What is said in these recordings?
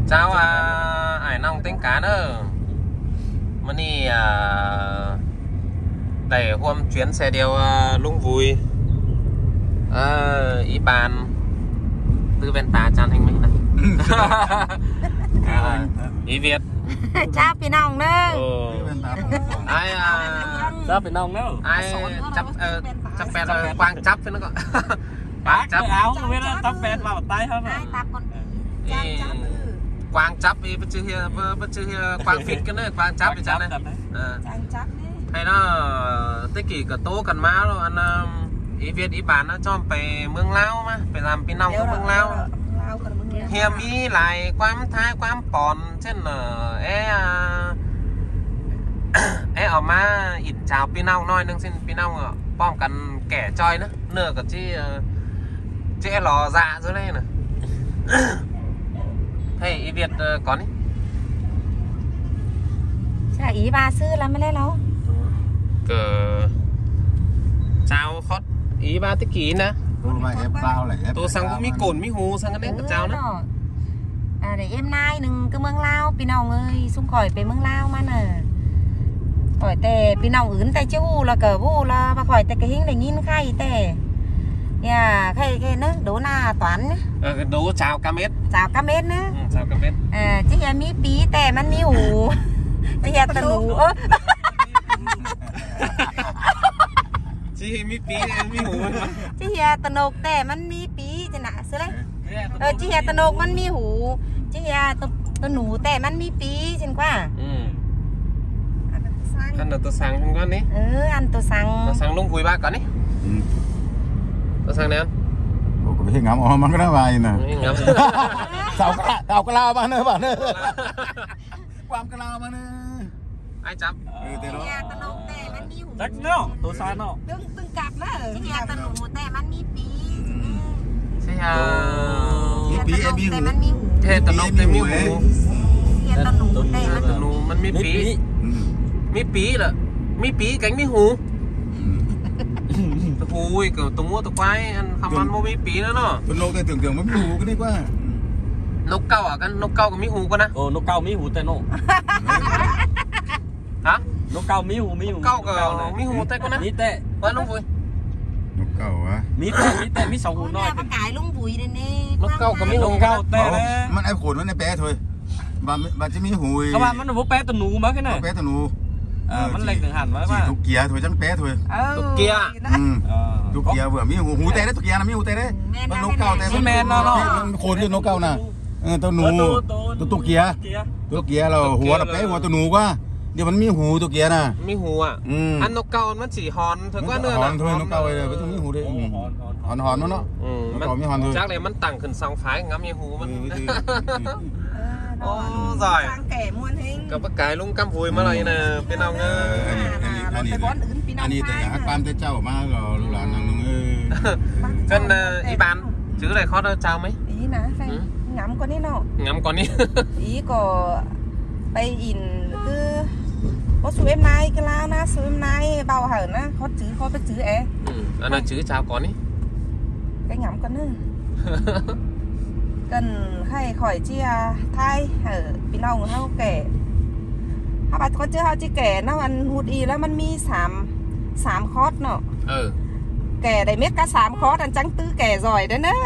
chào ải nòng tính cá nữa mà đi đẩy hôm chuyến xe điều lung vui ý bàn từ bên tá chăn hình mình này ý Việt chàoพี่น้องเด้อ ai chàoพี่น้องเด้อ ai chấp bẹt quang chấp thế nó gọi chấp áo không biết là chấp bẹt vào tay không ai tập con quang chấp đi vẫn chưa quang phít cái nữa quang chấp thì chăng này hay nó tích kỷ cả tố cần má rồi anh ý Việt ý bán nó cho phải mương lao mà phải làm pin nòng của mương lao hiểm ý lại quam thái quam pòn trên ở má ít chào pin nòng nói nâng xin pin nòng bom cần kẻ chơi nữa nửa cả chi lò dạ dưới đây nè thầy ý Việt có đi chả ý bà sư làmไม่ได้แล้ว cờ chào khót ý ba tích kỷ nè tôi sang cũng mi cồn mi hú sang cái đấy cái chào nữa để em nay đừng cứ mương lao pin nòng ơi xung khỏi về mương lao mà nè khỏi tè pin nòng ướn tay chứ là cờ vu là và khỏi tè cái hình để nhìn khay tè khay nữa đố na toán đố chào cam mét nữa chào cam mét chứ em mi pí tèมันมีหูchứ em tậnหู chị mi pí miหู chứ em tận nộp tè มันมีปีจะหนาซื้อเลยchứ em tận nộp มันมีหูchứ em tậnหนูแต่ มันมีปีใช่ไหมว่า ăn được tôi sang không con đi ăn tôi sang lung vui ba con đi tôi sang nè cũng phải ngắmมันก็น่าไปนะ ngắm สาวกะลามาเนอะบ้านเนอะความกะลามาเนอะ ai chấp chứ em tận nộpแต่ มันมีหู chắc nó tôi sai nó ตึงกลับแล้วchứ em tậnหนูแต่ มันมีปีใช่มีปีเอ็มมีหูมันมีหูเทตนกแต่มีหู tậnหนูแต่ตนูมันมีปีมีปีเหรอมีปีcánhมีหูหูยkiểu tụng mua tụng quái ăn không ăn mua mi pí nữa nó เป็นโลกแต่tưởngมันมีหูก็ดีกว่านกเก่าอ่ะกันนกเก่ากับมีหูกันนะ nó cao mí hủ tay nọ ฮะ nó cao mí hủ เก่ากับมีหูแต่กันนะ mí tệ ว่าน้องvui นกเก่าวะ mí tệ mí sòng hủ nói กายลุงบุยเลยนี่นกเก่ากับมีหู nó cao tệ đấy มันไอ้ขนมันไอ้แปะthôi bà chỉมีหู các bạn nó vô bé tuần nụ mà cái này แปะตัวหนูมันเล็กถึงหันไว้ chỉ ว่าตุกเกียthôi chẳngแปะthôi ตุกเกียตุกเกียvừaมีหูแต่ได้ตุกเกียนะมีหูแต่ได้มันนกเก่าแต่มันขนอยู่นกเก่าน่ะตัวหนูตัวตุกเกียเราหัวเราแปะหัวตัวหนูก็เดี๋ยวมันมีหูตุกเกียน่ะมีหูอ่ะอันนกเก่ามันสีฮอนถึงว่าเนื้อฮอนthôiนกเก่าเลยไม่ต้องมีหูด้วยฮอนเนาะมันจากเลยมันตั้งขึ้นสองฝายงั้มมีหูมันโอ้giỏi แก่มวนเฮงกับปากกายลุงกำvuiมาเลยนะพี่น้องอันนี้แต่อยากความเจ้ามาก็ลูกหลานนั่งนึงกันอีบานชื่ออะไรเขาเจ้าไหม ý nè phải ngắm con đi nào งั้มก่อนนี่ ý có bay in cứ có số em nay cái lao na số em nay bao hở na khó phải chữ é อันนั้นชื่อเจ้าก่อนนี่ cái ngắm con nữa cần hay khỏi chia thay ởพี่น้องเขาแก่ถ้าบัดก็เจอเขาที่แก่นะมันหูดีแล้วมันมีสามคอร์สเนาะแก่ได้เม็ดก็3 คอร์สอันจังตื้อแก่จ่อยเด้อเนอะ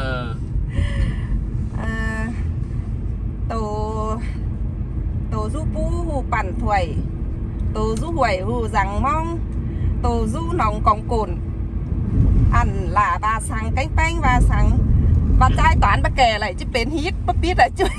tổ du pu hùปั่นถวยtổ du hủy hù rằng mong tổ du nòng còng cồn ăn là bà sang cánh bánh và sang bà trai toán bà kè lại chứ bên hít bà biết là chưa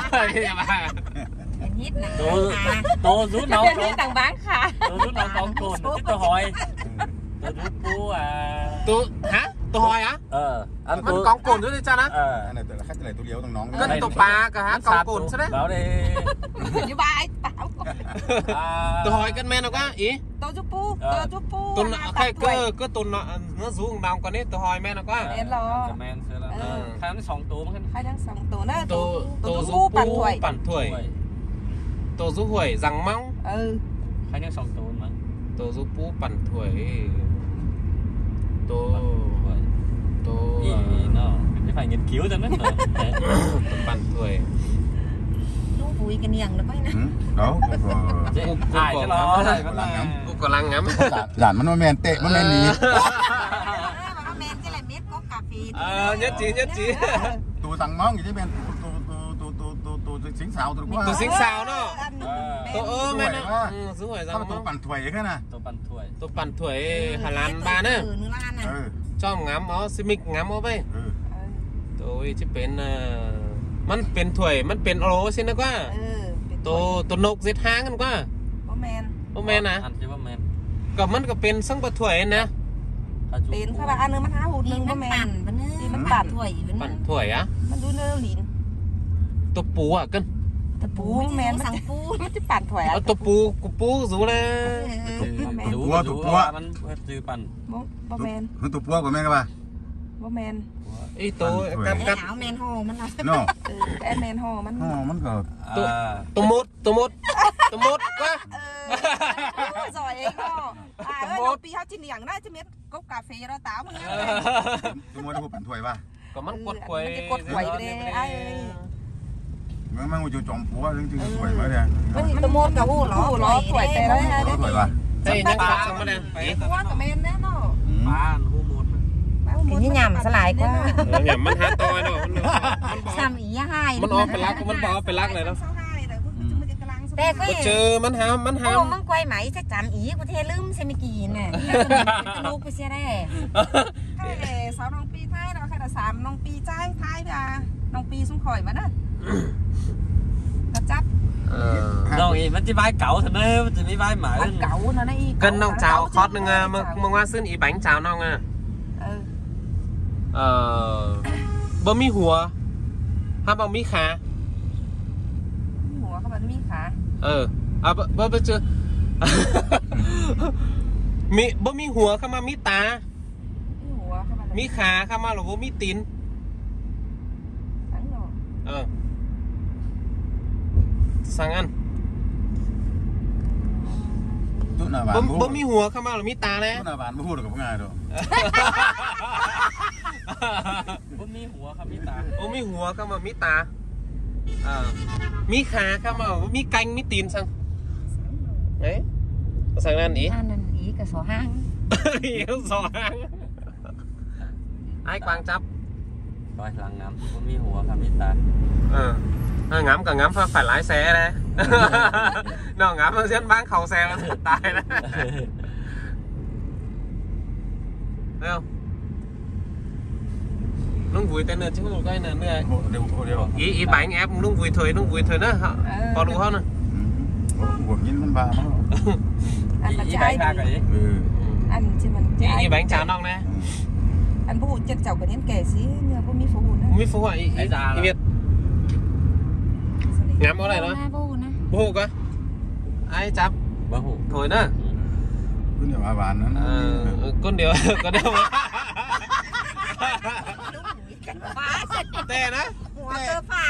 bên hít nè tổ du nòng bên hít đằng bán khá tổ du nòng còng cồn tôi hỏi tổ du pu tôi hả tôi hỏi á ăn มันกองกลด้วยจ้านะอันนี้แต่ละขั้นแต่ละตัวเลี้ยวต้องน้องก็ตัวปลากะฮะกองกลใช่ไหม bảo đi อยู่บ้านเปล่า tôi hỏi cân men nào quá ý tôi giúp pu tôi cái cơ tôi nó rú đồng con ấy tôi hỏi men nào quá em lo men sẽ là khai nó sòng tổ mà khai đang sòng tổ nữa tôi giúp puปั่นถวย tôi giúp hủy rằng mong khai nó sòng tổ mà tôi giúp puปั่นถวยtôi nó phải nghiên cứu cho nó ปั่นถวยปุยกันอย่างแล้วก็นะ đó ถ่ายจะรอถ่ายมันละกูกำลังngắm giảnมันแมนเตะมันแมนหนี nó men cái là mét có cà phê nhất trí tụ thằng mong gì chứ bên tụ xính xào tụ quá tụ xính xào đó tụ mẹ nó giữ hỏi rằng tụปั่นถวยcái nè tụปั่นถวยHà Lan ba nữa cho ngắm ó xí mic ngắm ó vậy tôi chỉเป็นมันเป็นถวยมันเป็นโอโรสินะกว่าตัวนกเจ็ดหางกันกว่าบ่แมนนะก็มันก็เป็นสังปะถวยนะเป็นถ้าว่าอันนึงมันหาหูนึงบ่แม่นมันปั่นถวยปั่นถวยอ่ะมันดูเนื้อลิ้นตัวปูอ่ะกันตัวปูแม่นสังปูมันจะปั่นถวยตัวปูกูปูสูเลย tụ pua มันจือปั่นบ่แม่น tụ pua của mẹ các bạn บ่แม่นไอ้ตัวกับแมนฮอมัน no ไอ้แมนฮอมันก็ตัวมดว่า giỏi ấy đó ơiปีเขาจีนอย่างได้จะเม็ดก๊กกาแฟเราตามมึงตัวมดปั่นถวยป่ะก็มันกดถวยเลยไอ้มันกูจะจอมปัวถึงถวยมาเนี่ยตัวมดกับหูล้อถวยแต่ได้ถวยป่ะเฮ้ยยังขาดมาเนี่ยเพราะว่ากับแมนแน่นอนบ้านหูหมดนี่ยำสลายกว่าเนี่ยมันหาตอยเนาะซ้ำอีให้มันออกไปรักมันบอกไปรักเลยเนาะแต่ก็เจอมันหามันกวยไหมจะจำอีกประเทศลืมเซมิกีน่ะลูกไปเสียได้แค่สาวน้องปีท้ายเราแค่แต่3น้องปีใจท้ายเด้อน้องปีสุ่มข่อยมาเด้อกระจับน้องอีมันจะใบเก่าเถอะเนอะมันจะมีใบใหม่เก่าเนาะนี่กันน้องเจ้าคอสนึงมึงว่าซื้ออีแบงค์เจ้าน้องอ่ะบ่มีหัวถ้าบ่มีขาหัวก็บ่มีขาบ่เจอมีบ่มีหัวเข้ามามีตามีขาเข้ามาหรือบ่มีตีนสั่งอันบ่มีหัวเข้ามาหรือมีตาแล้วตุ๊นาบานไม่พูดกับพวกงานหรอกบ่มีหัวครับมีตาบ่มีหัวเข้ามามีตามีขาเข้ามามีกังมีตีนสั่งเอ๊ะสั่งนั่นอีกับสอห้างสอห้างไอ้กวางจับคอยหลังน้ำบ่มีหัวครับมีตา ngắm cả ngắm phải lái xe đấy nó ngắm nó diễn bán khẩu xe nó thử tài đấy thấy không nó vui tên nữa chứ không cái này nữa ý bánh ép nó vui thôi nữa có đủ không nè buồn nhìn con bà nó ý bánh ba cái anh chỉ mình ý bánh cháo non nè anh bố chân chậu cái đến kể xí nhưng bố mi phố hồn mi phố hồn ý Việt ngắm ở đây đó bố cơ ai chắp thôi nữa con điều à bạn nữa con điều tè đó หัวก็ฟ้า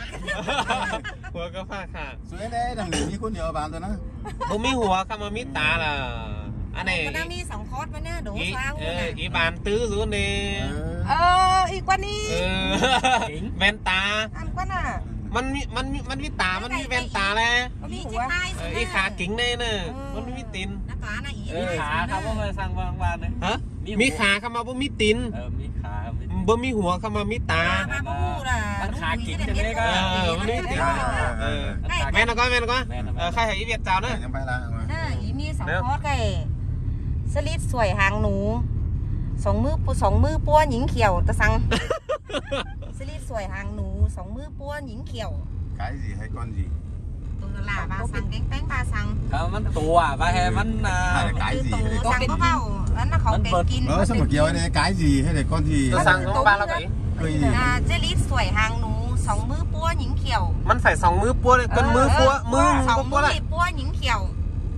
ขาสวยได้ดังนี้มีคนเดียวบ้านตัวนะผมมีหัวเข้ามามีตาล่ะอันนี้ก็มี2คอร์สมาเนี่ยดูฟ้าอีบานตื้อรู้นี่อีกว่านี้แว่นตาอันกว่าน่ะมันมีตามันมีแว่นตาแล้วอีขากิ่งนี่น่ะมันมีตีนมีขาครับว่ามาสั่งวางเลยฮะมีขาเข้ามาบ่มีตีนมีขาบ่มีหัวเข้ามามีตามันขากิ่งจะได้ก็มันมีตีนแม่นก็ใครให้อีเวียดเจ้าเนอะยังไปละอีมี2คอร์สไก่สลิดสวยหางหนู2มือปัวหญิงเขียวตะสังสลิดสวยหางหนู2มือปัวหญิงเขียว cái gì hay con gì ตัวละบาสังแป้งบาสังมันตัวบาแฮมัน cái gì ตัวสังก็เบาแล้วน่ะเขาเป็นกิน sao mà kiểu này cái gì hay là con gì ตัวสังของบ้านเราไงสลิดสวยหางหนู2มือปัวหญิงเขียวมันใส่2มือปัวเลยกันมือปัวมือ 2มือปัวหญิงเขียว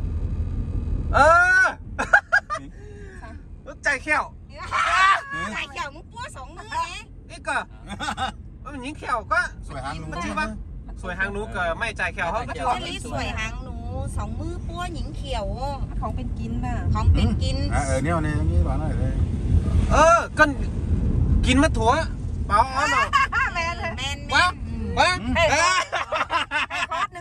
ใจเขียวมึงปัว2มือไงอีกก็มันหญิงเขียวก็สวยหางหนูมันชื่อว่าสวยหางหนูก็ไม่ใจเขียวเขาก็ชอบสวยหางหนู2มือปัวหญิงเขียวของเป็นกินป่ะของเป็นกินเนี่ยนี่อย่างนี้บ้านไหนเลยก็กินมาถั่วเปล่าอ๋อหน่อยแมนว้า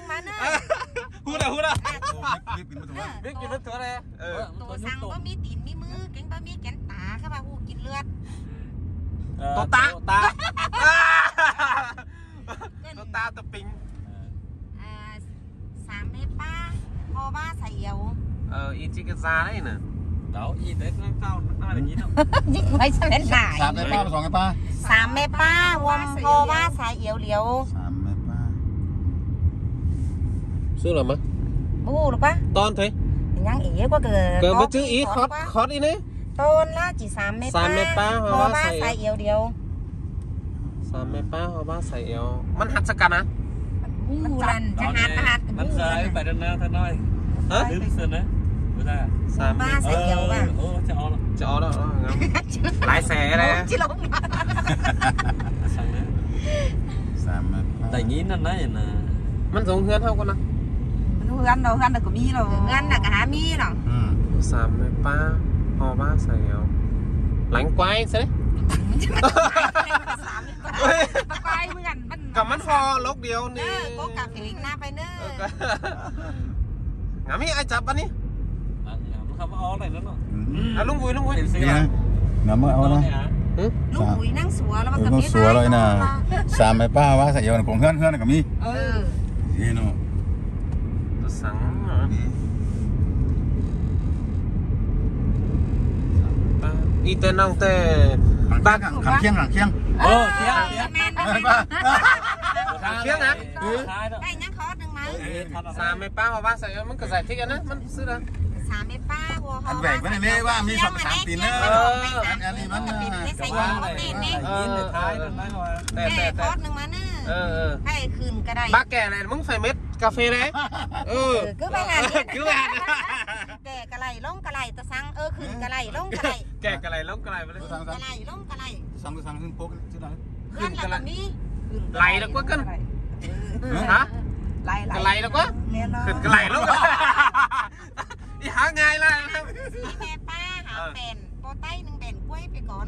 chỉ cái da đấy nè đó y tế cao nó là gì đâu ยิ่งไว้เฉลยหลาย 3 mấy ba 2 mấy ba 3 เมตรป้าวมโฮว่าสายเอียวเหลียว 3 mấy ba xưa là mà บูหรือปะ ton thế ยังเอ๋ก็เกิด cờ mà chữ ý khó khó đi đấy ต้นละจี3 เมตรป้า 3 เมตรป้าโฮว่าสายเอียวเดียว 3 mấy ba hoa ba sải eoมันหัดสกันนะมันจันจะหัดหัดมันใส่ไปด้านหน้าท่านน้อยลืมเสื้อนะไม่ได้ว่าสายเอียวป่ะโอ้จะเอาจะเอาแล้วหลายแสเลยจิลงสั่งนะ 3 mấy ba แต่งี้นั่นนะอย่างน่ะมันสูงเฮือนเท่ากันนะมันเฮือนเราเฮือนเราก็มีเราเฮือนน่ะก็หามีหรอ 3 mấy ba hoa ba sải eo lánh quay xí ตะไคร้เหมือนกันมันกับมันฟอลกเดียวนี่ก็กลับถึงหน้าไปเนอะงามีไอ้จับอันนี้มันคำว่าอ๋ออะไรนั่นเนาะลุงวุ้ย Đi này. Ngắm áo này. ลูกปุ๋ยนั่งสัวแล้วมัน Ừ, ก็ con มี sủa rồi nè. 3 mấy ba quá sải eo cũng hơn này cả mi. นี่เนาะตัวสังอีเต้นน้องเต้ bác khẳng khiêng เออเที่ยงแม่น ba เที่ยงนะได้ยังคอร์สหนึ่งไหม 3 mấy ba hoa ba sải eo มันก็ใส่ที่กันนะมันซื้อนะ 3 เมตรป้าวัวอันแหวกไว้ในนี้ว่ามี2-3ตีนเนอะอันนี้มันใส่ยางก็เป็นนี่ยินเลยท้ายนั่นนะว่าแต่แม่คอร์สหนึ่งมาเนอะให้คืนก็ได้บ้าแก่อะไรมึงใส่เม็ดกาแฟเลย cứไปงาน cứ ngàn แก่กะไหลล้มกะไหลตะสังคืนกะไหลล้มกะไหลแก่กะไรล้มกะไรไปเลยกะไหลล้มกะไหล sang hưng phố chứ đấy คืนละนี้ไหลแล้วก็กันฮะไหลกะไรแล้วก็ขึ้นกะไรแล้วก็อีหาไงล่ะสีแม่ป้าหาเป็นโปไต้1 เป็นกล้วยไปก่อน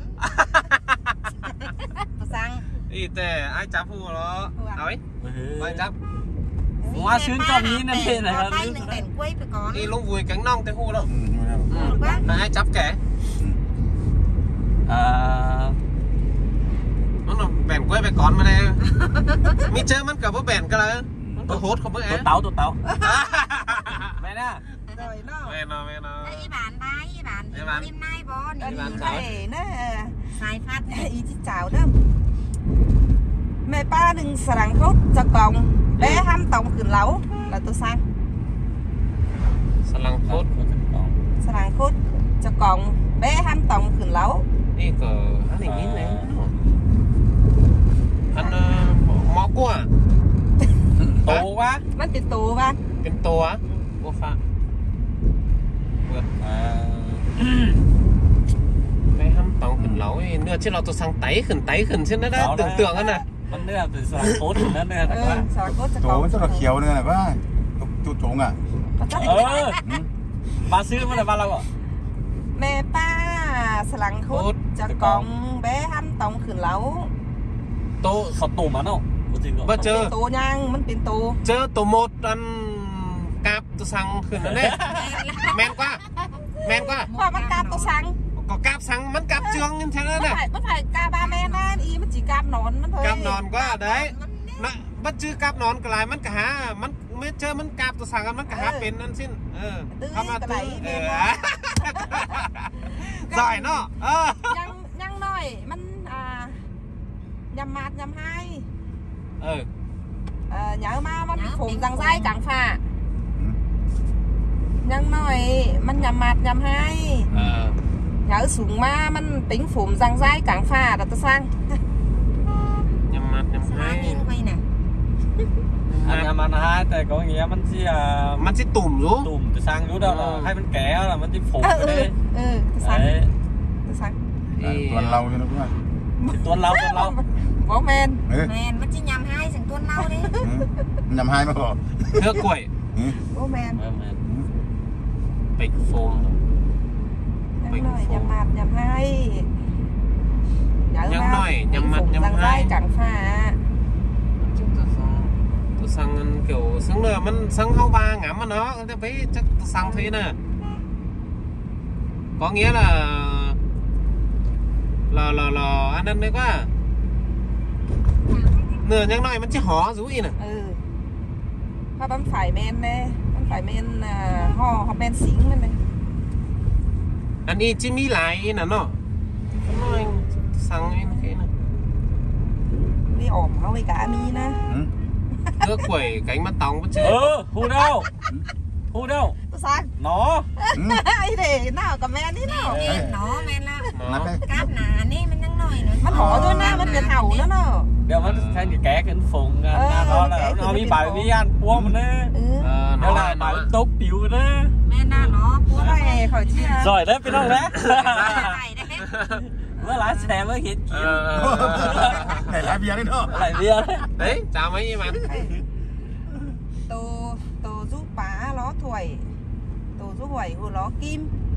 ตะสังอีแต่ไอ้จับผู้เหรอเอาไว้ไอ้จับว่าชื้นตอนนี้นั่นเองนะคโปรับไต้1 เป็นกล้วยไปก่อนอีลุงวุ้ยกังน้องแต่หูแล้วถูกปะไอ้จับแก่มันแบ่งกล้วยไปก่อนมาเลยมีเจอมันกับว่าแบ่งกันเลยมันก็โหดเขาเมื่อตัวเต๋าแม่น่ะแม่นอไอ้บ้านได้ไอ้บ้านริมนายบอลนี่ใช่เนอะสายฟัดอีที่เจ้าเด้อแม่ป้าดึงสลังคดจะกองแม่ห้ามตองขึ้นเหลาlà tôi sang สลังโคตรสลังคดจะกองแม่ห้ามตองขึ้นเหลานี่ก็อันนี้นี่อันหมอกั้วโตวะมันเป็นตัวป่ะเป็นตัวบัวฟ้าไม่ห้ามตองขึ้นเหลาเนื้อที่เราตัวสั่งไตขึ้นเช่นนั้นนะtưởngกันน่ะมันเนื้อเป็นสลัดโคตรนั่นเนี่ยแต่ว่าสลังคดจะก chỗ องมันจะเขียวเนี่ยว่าตัวโจงอ่ะมาซื้อมาแต่บ้านเราอ่ะแม่ป้าสลังคดจะกองแม่ห้ามตองขึ้นเหลาโตสตูมันเนาะจริงเหรอว่าเจอตัวยังมันเป็นตัวเจอตัวหมดอันกาบตัวสั่งขึ้นนั่นเองแมนกว่าพอมันกาบตัวสังก็กาบสั่งมันกาบเจืองนี่แค่นั้นมันน่ะ phảiกาบาแม่นั่นอีมันจีกาบนอนมันเถอะกาบนอนก็ได้นะมันชื่อกาบนอนก็หลายมันก็หามันไม่เจอมันกาบตัวสั่งมันก็หาเป็นนั่นสิ้นเข้ามาตื้อใส่เนาะยังน้อยมันยำมาดยำให้nhớ màมันphùng răng dai cảng phàยังน้อยมันยำมาดยำให้nhớ sủng ma มันtính phùng răng dai cảng phà là tôi sang ยำมัดยำให้อันนี้มันหายแต่ก็อย่างเงี้ยมันสิตุ่มรู้ตุ่มจะสร้างรู้ได้ว่าให้มันแก่แล้วมันจะผงไปเลย tôi sang ตัวเราเนี่ยนะเพื่อนตัวเรา bố menมันจะยำให้ถึงตัวเราดิยำให้มาพอเนื้อกล้วย bố men เป็ดโฟมยังน้อยยำมาดยำให้ยังน้อยยำมัดยำ răng ให้ dai cảng phà ตัวสั่งอันเกี่ยวซึ่งเนอมันสั่งเข้าบางngắm mà nóจะไปจะสั่งthế nè có nghĩa là anh nên đấy quá nửa nhang nóiมันจะหอรู้อีน่ะถ้ามันฝ่ายแมนเน่มันฝ่ายแมนห่อเขาแมนสิงมันเลยอันนี้จะมีหลายน่ะเนาะน้อยสั่งไอ้นี่นะนี่ổmเขาไปcả mi nè เลือกกล้วยไก่มะตองบ่เจอ hù đâu tôi sai nó ai để nào cầm men đi nào nó men là นับไป cáp nàนี่มันยังน้อยเนาะมันห่อด้วยนะมันเป็นเห่าแล้วเนาะ đều vẫn thay cái kẻ cái phùng nó là nó bị bài đi ăn cua mà nè น้อ nó ย là น้อย bài tốt biểu nè แม่น่าเนาะปัวไปkhỏi chia rồi đấy biết không đấy ไข่ได้ mới lái xe mới hiện ไหนลายเบียร์นี่เนาะ lại bia đấy เฮ้ยจ้าmấy bạn tô giúp bá ló thuẩy tô giúp huẩy hồ ló kim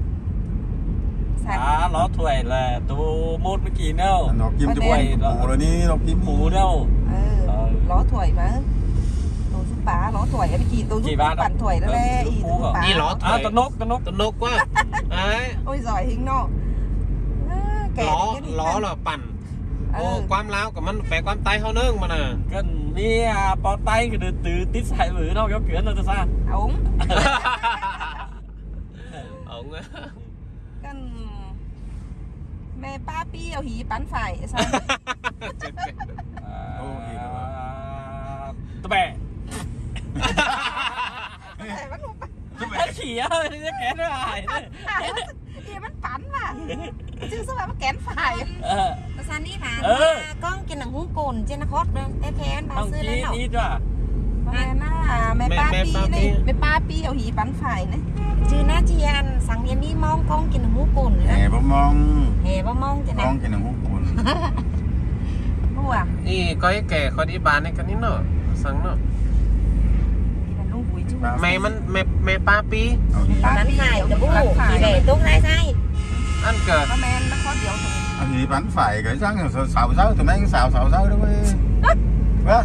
nó thuê là tôi mốt mấy kỳ đâu นอกกิมจะปลูกเลยนี่นอกกิม phù đâu ló thuẩy mà tô giúp bá ló thuẩy cái gì tô giúp bản thuẩy đó đấy đi ló thuẩy tao nốt quá đấy ôi giỏi hình nọ ló làปั่นโอ้ความล้าวกับมันแฝงความไตเขาเนื่องมันน่ะ cần đi bó tay cái từ tít xài bự đâu kéo kiến đâu ta sao ống ổng cần mẹ ba pi ở hí bắn phải sao tụi bè chỉ ơi cái kén nó hài thìมันbắn mà chứ sao mà kén phải ภาษานี้ผ่านก้องกินหนังหูโกนเจนคอสเลยแต่แทนบา không ซื้อแล้ว chí ít rồi mẹ na mẹ ba pi này mẹ ba pi ở hí bắn phải này ชื่อหน้าเจียนสั่งเย็นนี้มองก้องกินหนังหูโกนแหนะบ่มองแห่ว่ามองจะมนะองกินหนังหูปูน mua à อีก้อยแก่คอยดีบานในกันนี่เนาะสั่งเนาะ là luôn buổi chứ แม่มันแม่ป้าปีเอาดีนั้นไข่ตะบูกี่แห่ตุ้งไข่ไส้อันเกิด nó men nó có điều thôi เอาดีบานฝ่ายcái sáng xào xáo tụi mấy xào đó mới vâng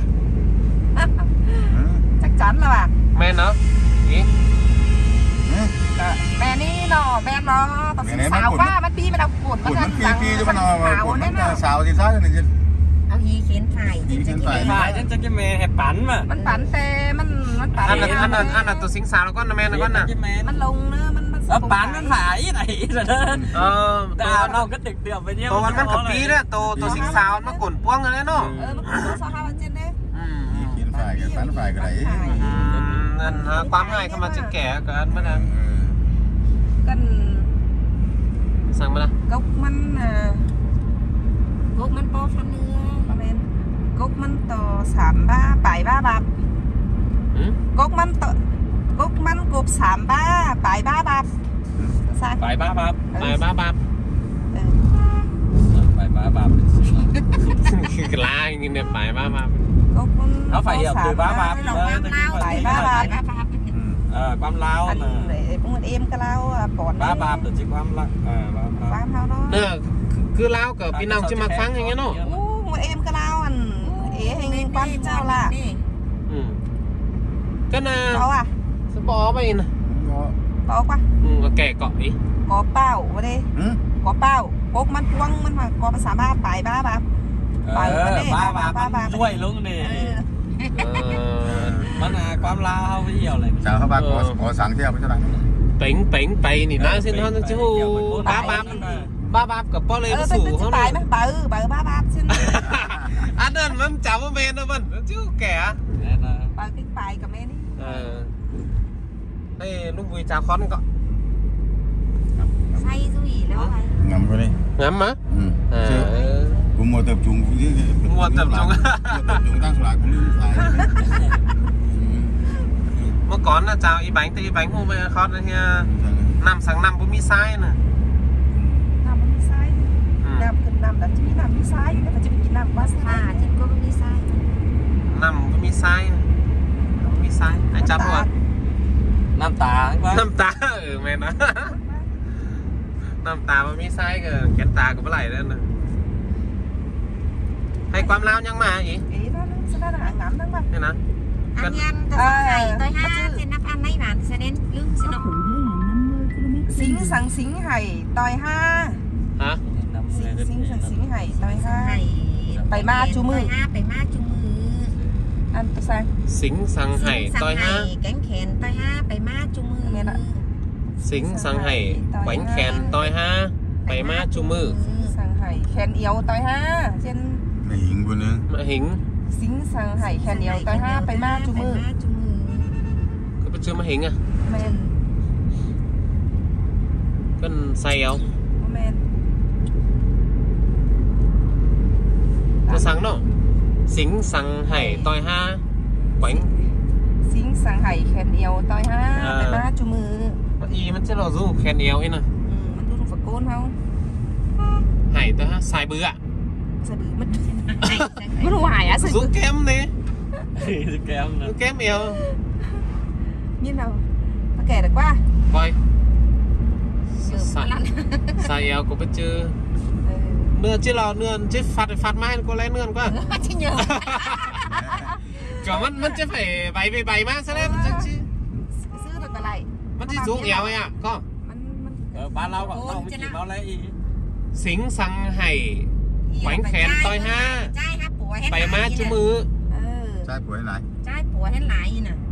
chắc chắn là bà แม่เนาะอี mẹ đi nó mẹ nó tập xào quá mất pi mà đọc cuộn cuộn mất pi cho nó cuộn mất xào thì sao này เอาฮีเขียนไข่ phải chứ cái mè hẹp bắn mà มันปั่นแต่มันปั่นอันนั้นตัวสิงสาวแล้วก็นะแม่นะก็น่ะมันลงเนอะมัน bắn nó phải này rồi đó ตัว nó cứ tiệt tiệt với nhau ตัวมันกับปีเนี่ยตัวสิงสาวมันกลนป้วงเลยเนาะมันกดโซ่ห้าวันเจ็ดเด้กินฝ่ายกันฝ่ายกันไหนนั่นฮะความง่ายเข้ามาจะแก่กันมั้ยนะกันสั่งมาละกกมันพวกมันปอฟันเนื้อประมาณกกมันต่อ3 3 8 3 บาทกกมันต่อกกมันกบ3 3 8 3 บาทใช่ phải ba bạp ไปบ้าบ้า phải ba bạp กลายอย่างนี้เนี่ยไปบ้าบ้ากกมัน nó phải hiểu từ ba bạp เราความเล่า 8 3 บาทความlao อันพวกมันเอ็มก็เล่าปอน ba bạp là chỉความlao ความเท่าเนาะเนี่ยคือเล่ากับพี่น้องจะมาฟังอย่างเงี้ยเนาะอู้มันเอ็มก็เล่าอันเอ๋ให้เงินปั้นเจ้าล่ะก็น่ะเขาอ่ะสปอไปนะบอกว่าก็แก่เกาะอี có bao vào đây có bao cóมันพวงมันมาcóภาษาบ้าไปบ้าบ้า ba bạp đuôi luôn nèมันความลาวไม่เหี่ยวเลย chào các bác có sáng theo với cho bạn เป่งเป่งไปนี่นะเส้นทางจะหูบ้าบ้ากับป้อเลยสู่เขาไปไหมบ้าบ้าchứ อันนั้นมันจับว่าเมนนะมันชื่อแก่บ้าติ๊กไปกับแม่นี่ไอ้ลูกบุยจ่าคอนก็ไส้สุยแล้วอะไร ngắm cái đi งั้มมะ cũng mua tập trung mua tập trung tăng số lại cũng lưu lại เมื่อก่อนนะจ่าอีแบงค์แต่อีแบงค์หูไปคอนนะเฮียน้ำสั่งน้ำบ่มีไส้น่ะน้ำมันมีไส้น้ำคือน้ำแต่จะมีน้ำมีไส้แต่มันจะไปกินน้ำว่าไส้ค่ะจิตก็ไม่มีไส้น้ำบ่มีไส้มีไส้ไอ้จับหัวน้ำตาน้ำตาแม่นะน้ำตาบ่มีไส้ก็แขนตาก็บ่ไหลแล้วนะให้ความลาวยังมาอีก ý đó sẽ là hàng ngắm đó mà นี่นะอันยันตัวไข่ตัวห้าเส้นนับอันไม่หวานเสด็จลึกสิเนาะ xính sáng xính hải tòi ha ฮะ xính sáng xính hải tòi ไข่ ha ไปมาจูมือไปมาจูมือ ăn tôi sang สิงสังไห่ต้อยห้าแกงแขนต้อยห้าไปมาจูมือสิงสังไห่แขวงแขนต่อยห้าไปมาจุมือสังไห่แขนเอียวต่อยห้าเช่นไม่หิงคนนึงมาหิงสิงสังไห่แขนเอียวต่อยห้าไปมาจุมือก็ไปเจอมาหิงอ่ะแมนก็ใส่เอาแมนก็สั่งเนาะสิงสังไห่ต่อยห้าแขวงสิงสังไห่แขนเอียวต่อยห้าไปมาจุมืออีมันจะเราสู้แขนเอวไอ้น่ะมันดูตรงฝักโกนเขาไห่ต่อยห้าสายเบื่อสะดือมันมันหวายอ่ะสะดืสู้อแก้มนี่แก้มนะสู้แก้มเอว như nào nó kể được qua ไปใส่เอวก็ไปเจอเนื้อที่เราเนื้อที่ฟัดไม้ก็เลยเนื้อก็ chứ nhờ ก็มันจะไปใบมาซะแล้วมันจะชื่อ xưa được lại มันจะสูงเอวไอ้อ่ะก็บ้านเราก็ต้องไม่กินเราเลยอีสิงสังไห่แขวงแขนต่อยห้า trai hả bùa hết ไปมาจุมือใช่ป่วยไหน trai bùa hết lại gì nè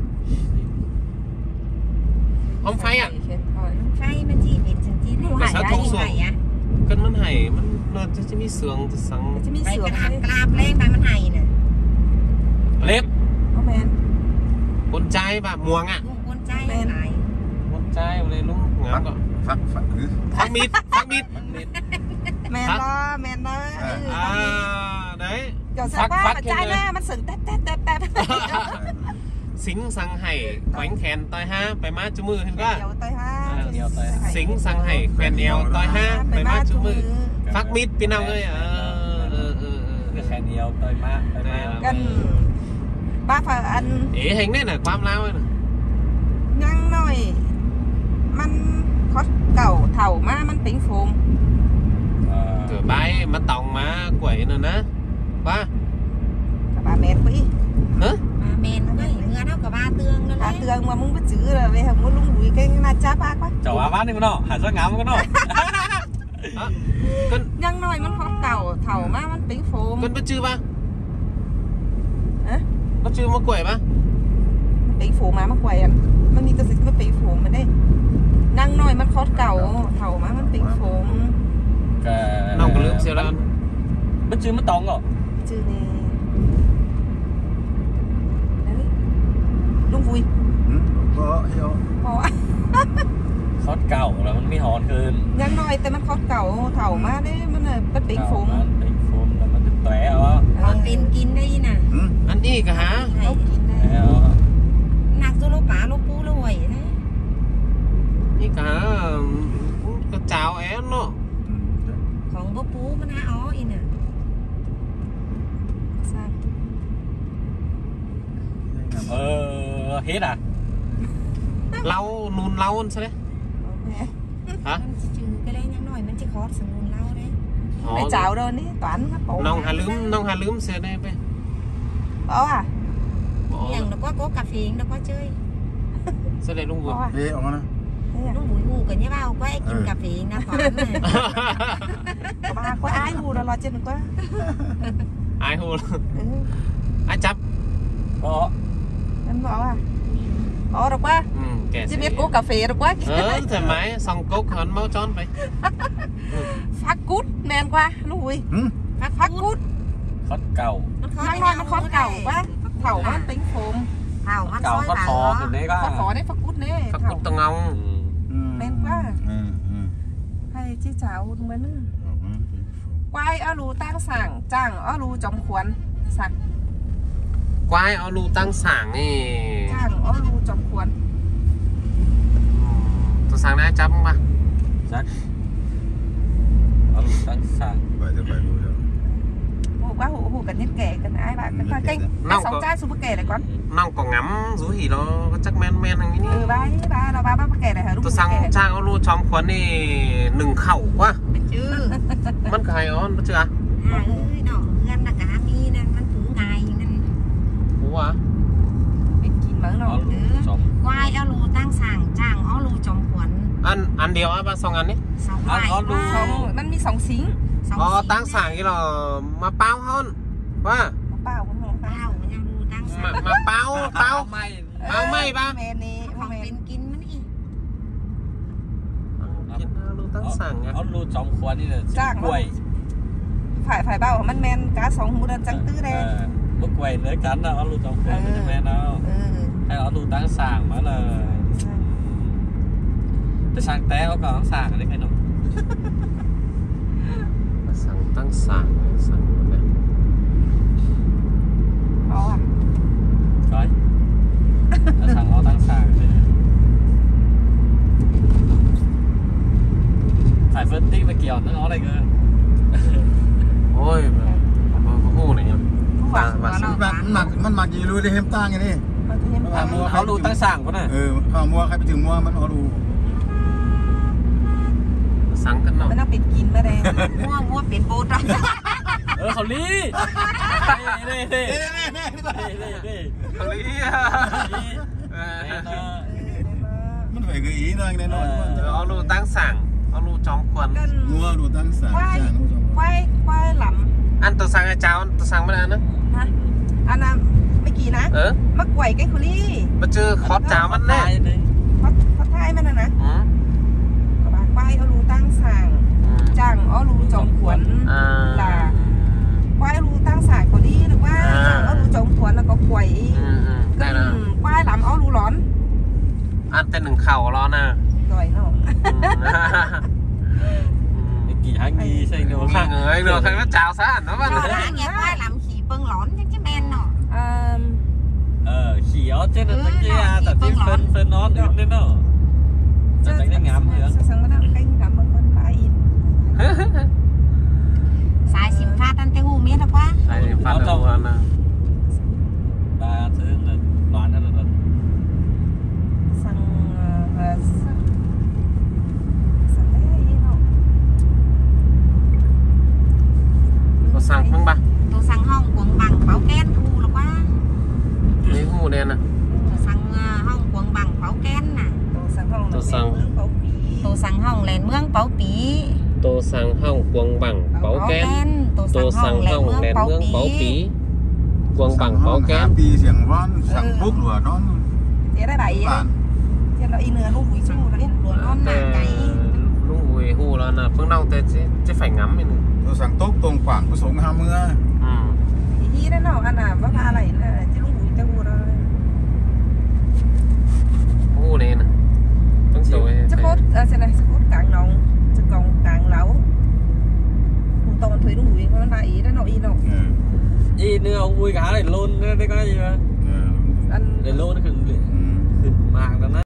อมไฟอ่ะ phay mà chi biết chẳng chi này Mà sao thông vậy á กันมันไห่มันเนื้อจะมีเสืองจะสังจะมีไปเสือกระลาบเล่นไปมันไห้น่ะเล็บเอาแมนบนใจป่ะมวงอ่ะกูคนใจให้หลายบนใจเลยลุงงามก็ฟักคือฟักมิดแมนđóแมนđó đấy เดี๋ยวสักว่าใจหน้ามันสึงแต๊ดแต๊ดแต๊ดแต๊ดสิงสังไห่แขวงแขนต่อยห้าไปมาจุมือเห็นป่ะเดี๋ยวต่อยห้าสิงสังไห่แขวนเอวต่อยห้าไปมาจุมือฟักมิดพี่น้องเลยก็แค่เดียวเตยมาเตยมากันba phần anh เอ๋เห็นได้น่ะความลาวน่ะ nhăn nồiมันคดเก่าเถ่ามามันเป็นโฟมเกิดใบมาตองมากล้วยน่ะนะว่ากับba mẹ quý ฮะ mà men nó ngứa đâu cả ba tương nữa ba đấy tường mà muốn bắt chữ là về không muốn lung bụi cái na chá ba quá เจ้าว่าบ้านนี่มันเนาะหาเสื้องามมันเนาะ nhăn nồiมันคดเก่าเถ่ามามันเป็นโฟมกันไปจื้อป่ะฮะมาจื้อมากล้วยป่ะมันเป็นโฟมมาแขวนมันมีกระสิมันเป็นโฟมมันได้นั่งหน่อยมันคดเก่าเถ่ามามันเป็นโฟมน้องก็ลืมเสียแล้วมันชื่อมันตองเหรอชื่อนี่ลุงvui ก็เฮียวพอคอดเก่าแล้วมันมีหอนคืนยังน้อยแต่มันคดเก่าเถ่ามาได้มันเป็นเป็นโฟมมันเป็นโฟมแล้วมันจะแตะวะ còn tiền kín đây nè อันนี้ก็หาเอากินได้แล้ว nạc cho lô bá lô pu lô hủy đấy นี่ก็หากระเจ้าแอนเนาะ còn bố pu mà há ó y nè เออเฮ็ดอ่ะเรานูนเราใช่ไหมฮะมันจะจืดcái đây nhang nổiมันจะคอร์สมุนเล่าđấy ไม่เจ้าเดินนี่ตอนครับผมน้องหาลืมเสียได้ไปอ๋ออ่ะอย่างnó có cà phê nó có chơi เสียได้ลุงบุญเฮ้ยออกมานะ nó bụi hù cả nhá bao có ai kim cà phê nó toán này บ้าcó ai hù đâu lo trên được quá ไอ้หูไอ้จับก็ anh bảo à bỏ được quá แก chỉ biết cố cà phê được quá ทำไมส่องกุ๊กหันเมาจ้อนไป phát cút men qua nó vui phát cút คอดเก่า năng nói nó khó cẩu quá khẩu nó tính phồm thảo ăn เก่า xôi ก็ bà คอ đó ถึงนี้ก็ khó khó đấy phát cút đấy ฟักกุ๊กตะเงา men quá hay chi chào đúng không quay ở lù tang sảng chẳng ở lù trong khuẩn sảng ควายเอารูตั้งสางนี่ chẳng ở lù trong khuẩn ตัวสางได้จับมั้งปะซักเอาลูกตั้งสั่งไปจะไปดูเดี๋ยว hù quá hù cần nhất kể cần ai bạn cái kênh sống trai super kể này con น้องก็งั้มสูหีเราก็จักแมนอย่างนี้ ba nó ba kể này hả đúng ตัวสังจ้างเอารูจอมขวัญนี่1 เข่าวะ chứ มันก็ไฮออนปะเจ้า à ơi nó gan là cả mi nèมันถือไงนั่นหัวเป็นกินเหมือนเอาเราลูกสองควายเอาลูตั้งสั่งจ้างเอาลูจอมขวัญอันเดียวอ่ะป่ะ2 อันนี้สองใบสองมันมี2สิงอ๋อตั้งสางที่เรามาเป้าฮ้อนว่าเปล่าคุณหมอเปล่ายังลูตั้งสั่งมาเป้าไม่เป้าไม่ป่ะแม่นี่ของเป็นกินมันอีกมลูตั้งสั่งไงเอาลูจอมควรนี่เลยกล้วย phải baoมันแมนcá sống hú đơn trắng tư đen ลูกกล้วยเนื้อกันนะเอาลูจอมควรใช่ไหมเนาะให้เอาลูตั้งสั่งมาเลยจะสั่งแต้วก็ต้องสั่งได้ไงหนุ่มสั่งตั้งสั่งเนี่ย có à rồiสั่งเอาตั้งสั่งphải phân tích và kiểu nó đây cơ โอ้ยหูนี่ยังมันมากี่รูได้เห็มตั้งไงนี่เขาดูตั้งสั่งก็น่ะข้าวมัวใครไปถึงมัวมันเอาดูสั่งกันเนาะมันเอาปิดกินมาแดงมั่วปิดโบดเขาลีนี่เขาลีมันphải gợi ý thôi nên nói เอาลูตั้งสั่งเอาลูจอมควัน mua đồ tăng sản quay lắm อันตัวสั่งไอ้เจ้าตัวสั่งไม่ได้นะ hả anh à mấy kỳ nè mắc quẩy cái khuli มาเจอคอสเจ้ามันแน่ có thai mà nè các bạn quay ở lù tăng sàng chẳng ở lù trồng cuốn là quay lù tăng sàng có đi được quá chẳng ở lù trồng cuốn là có quẩy quay lắm ở lù lón อันเป็นหนึ่งเข่ารอนะ rồi nó kỳ hai nghi xây đồ khác người được hay nó chào xa nó vẫn nghe quay làm khỉ bưng lón chứ men nọ khỉ ó trên là kia tại vì phân nó được lên nó chắc chắn nó ngắm gì đó sáng bắt đầu canh ngắm bằng con bay xài sim phát ăn cái hù miết là quá xài sim phát đâu anh à ba thứ là đoán ra là สั่งมั้งปะ tôi sang hông quận bằng bảo kén hù là quá นี่หูเนี่ยนะ tôi sang hông quận bằng bảo kén nè tôi sang hông lên mương bảo pí ตัวสั่งห้องกวงบังเป๋าแกน ตัวสั่งห้องแลนเมืองเป๋าปีกวงบังเป๋าแกนปีเสียงร้อนสั่งปุ๊บหรือน้อง thế đây bảy thế nó in nữa hú bụi chu nó in luôn nó nặng cái ลุงอุ้ยหูแล้วนะเพิ่งเล่าแต่จะphải ngắmนี่นึงตัวสั่งโต๊ะตรงขวางผสมห้าเมื่อ ý đấy nó ăn à bác ba này là chứ lúc bụi tao rồi หูนี่นะต้องสวย chắc cốt xe này chắc cốt càng nóng chắc còn càng lẩu hú tông thuế lúc bụi nó lại ý đấy nó in đâu gì nữa ông vui cả để luôn đấy có gì mà để luôn nó khừng mạng đó